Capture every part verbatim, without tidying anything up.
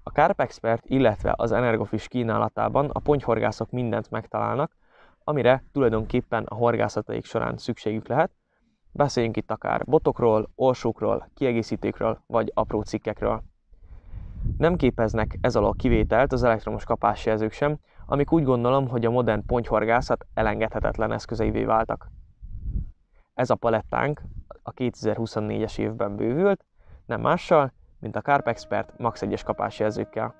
A Carpexpert, illetve az Energofish kínálatában a pontyhorgászok mindent megtalálnak, amire tulajdonképpen a horgászataik során szükségük lehet. Beszéljünk itt akár botokról, orsókról, kiegészítőkről vagy apró cikkekről. Nem képeznek ez alól kivételt az elektromos kapásjelzők sem, amik úgy gondolom, hogy a modern pontyhorgászat elengedhetetlen eszközeivé váltak. Ez a palettánk a kétezer-huszonnégyes évben bővült, nem mással, mint a Carpexpert Max egyes kapásjelzőkkel.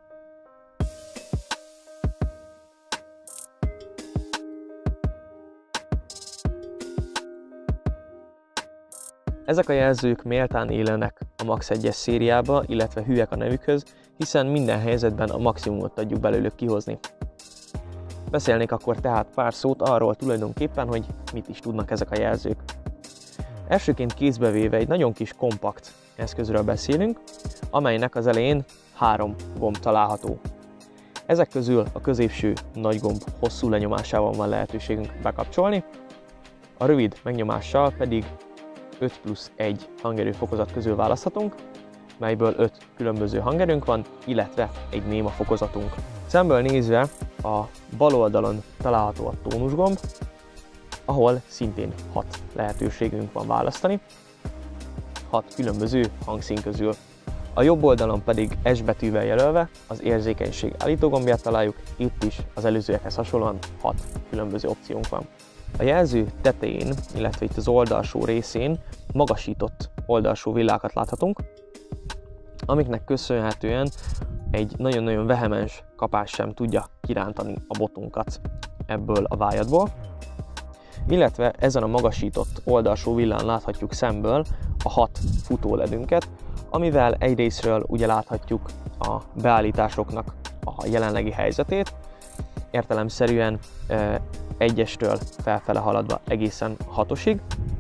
Ezek a jelzők méltán élnek a Max egyes szériába, illetve hűek a nevükhöz, hiszen minden helyzetben a maximumot tudjuk belőlük kihozni. Beszélnék akkor tehát pár szót arról tulajdonképpen, hogy mit is tudnak ezek a jelzők. Elsőként kézbe véve egy nagyon kis kompakt eszközről beszélünk, amelynek az elején három gomb található. Ezek közül a középső nagy gomb hosszú lenyomásával van lehetőségünk bekapcsolni, a rövid megnyomással pedig öt plusz egy hangerőfokozat közül választhatunk, melyből öt különböző hangerőnk van, illetve egy néma fokozatunk. Szemből nézve a bal oldalon található a tónusgomb, ahol szintén hat lehetőségünk van választani, hat különböző hangszín közül. A jobb oldalon pedig S betűvel jelölve az érzékenység állítógombját találjuk, itt is az előzőekhez hasonlóan hat különböző opciónk van. A jelző tetején, illetve itt az oldalsó részén magasított oldalsó villákat láthatunk, amiknek köszönhetően egy nagyon-nagyon vehemens kapás sem tudja kirántani a botunkat ebből a vájadból. Illetve ezen a magasított oldalsó villán láthatjuk szemből a hat futóledünket, amivel egyrészről ugye láthatjuk a beállításoknak a jelenlegi helyzetét, értelemszerűen egyestől felfele haladva egészen hatosig.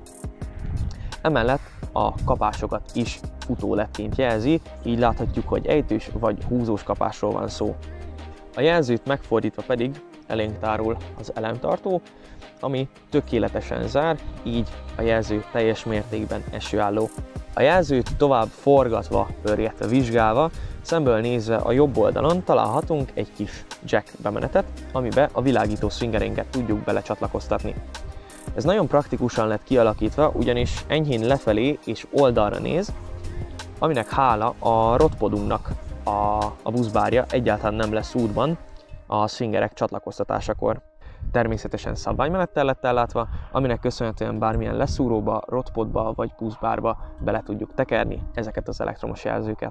Emellett a kapásokat is futóledként jelzi, így láthatjuk, hogy ejtős vagy húzós kapásról van szó. A jelzőt megfordítva pedig elénk tárul az elemtartó, ami tökéletesen zár, így a jelző teljes mértékben esőálló. A jelzőt tovább forgatva, pörgetve, vizsgálva, szemből nézve a jobb oldalon találhatunk egy kis jack bemenetet, amibe a világító swingereinket tudjuk belecsatlakoztatni. Ez nagyon praktikusan lett kialakítva, ugyanis enyhén lefelé és oldalra néz, aminek hála a rotpodunknak a, a buszbárja egyáltalán nem lesz útban a swingerek csatlakoztatásakor. Természetesen szabványmenettel lett ellátva, aminek köszönhetően bármilyen leszúróba, rotpodba vagy buszbárba bele tudjuk tekerni ezeket az elektromos jelzőket.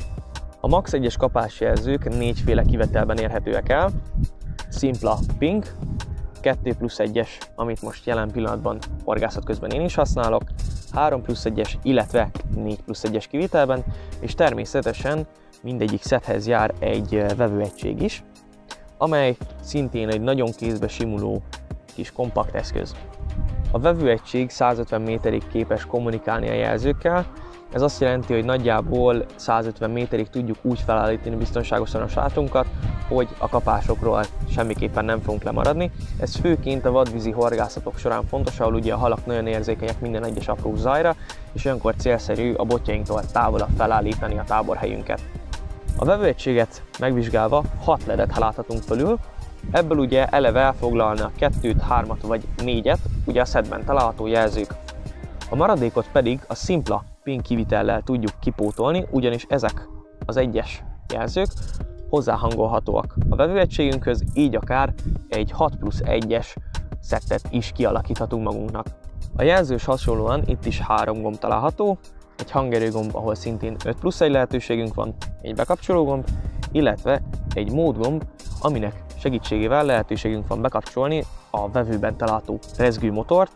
A Max egyes kapásjelzők négyféle kivetelben érhetőek el. Szimpla ping, kettő plusz egyes, amit most jelen pillanatban horgászat közben én is használok, három plusz egyes, illetve négy plusz egyes kivételben, és természetesen mindegyik szethez jár egy vevőegység is, amely szintén egy nagyon kézbe simuló kis kompakt eszköz. A vevőegység százötven méterig képes kommunikálni a jelzőkkel, ez azt jelenti, hogy nagyjából százötven méterig tudjuk úgy felállítani biztonságosan a sátunkat, hogy a kapásokról semmiképpen nem fogunk lemaradni. Ez főként a vadvízi horgászatok során fontos, ahol ugye a halak nagyon érzékenyek minden egyes apró zajra, és olyankor célszerű a botjainktól távolabb felállítani a táborhelyünket. A vevőegységet megvizsgálva hat ledet láthatunk fölül, ebből ugye eleve elfoglalna a kettőt, hármat vagy négyet, ugye a szedben található jelzők. A maradékot pedig a szimpla pin kivitellel tudjuk kipótolni, ugyanis ezek az egyes jelzők hozzáhangolhatóak a vevőegységünkhöz, így akár egy hat plusz egyes szettet is kialakíthatunk magunknak. A jelzős hasonlóan itt is három gomb található, egy hangerőgomb, ahol szintén öt plusz egy lehetőségünk van, egy bekapcsológomb, illetve egy módgomb, aminek segítségével lehetőségünk van bekapcsolni a vevőben található rezgőmotort,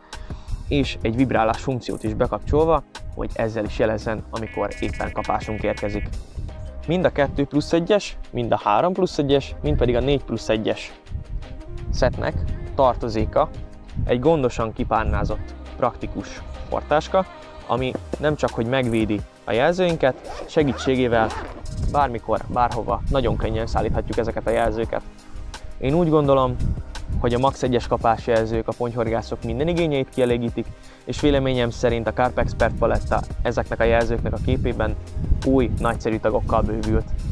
és egy vibrálás funkciót is bekapcsolva, hogy ezzel is jelezzen, amikor éppen kapásunk érkezik. Mind a kettő plusz egyes, mind a három plusz egyes, mind pedig a négy plusz egyes szettnek tartozéka egy gondosan kipárnázott, praktikus portáska, ami nem csak hogy megvédi a jelzőinket, segítségével bármikor, bárhova nagyon könnyen szállíthatjuk ezeket a jelzőket. Én úgy gondolom, hogy a Max egyes kapásjelzők a pontyhorgászok minden igényeit kielégítik, és véleményem szerint a Carpexpert paletta ezeknek a jelzőknek a képében új, nagyszerű tagokkal bővült.